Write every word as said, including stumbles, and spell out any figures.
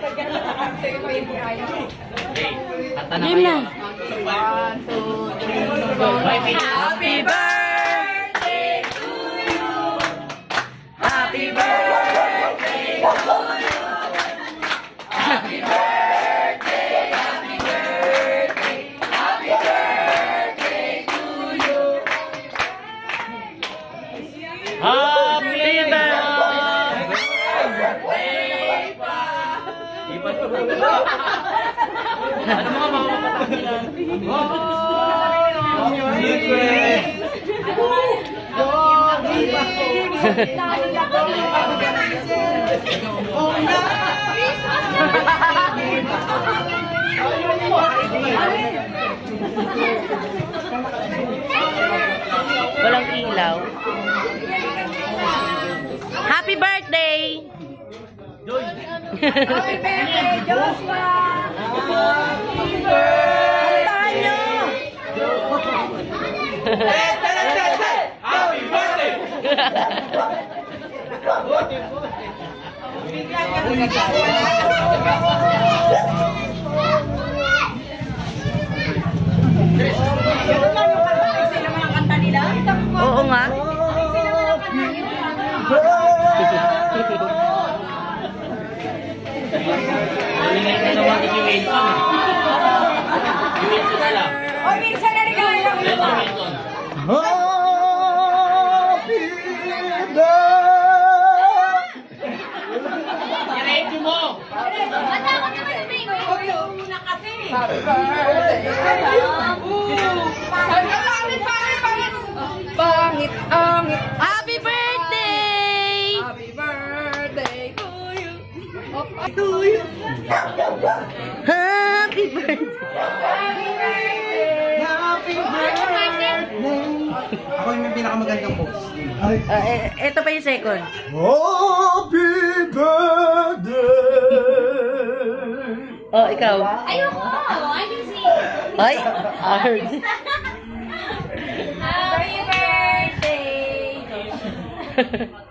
Game na. One, two, three, four. Happy birthday to you. Happy birthday to you. Happy birthday, happy birthday, happy birthday to you. Happy birthday pa. Iba to. Ano mga mapapagpapilan? Walang ilaw. Happy birthday! Happy birthday, Joshua! Happy birthday! Tayo! Happy birthday! Oo nga. Ingay na naman si Wilson. Si Wilson na lang. O, minsan na rin kaya lang ito. Happy birthday! I-review mo! Bata ko naman sa bingo. Huwag yung muna kasi. Happy birthday! Pangit, pangit, pangit. Pangit, angit. Happy birthday! Happy birthday to you. To you. Happy birthday! Happy birthday. Happy birthday! Ako yung pinakamagandang post. Ay. Uh, eh, ito pa yung second. Happy birthday! Oh, ikaw. Ayoko. I can see. Ay, hard. Happy birthday.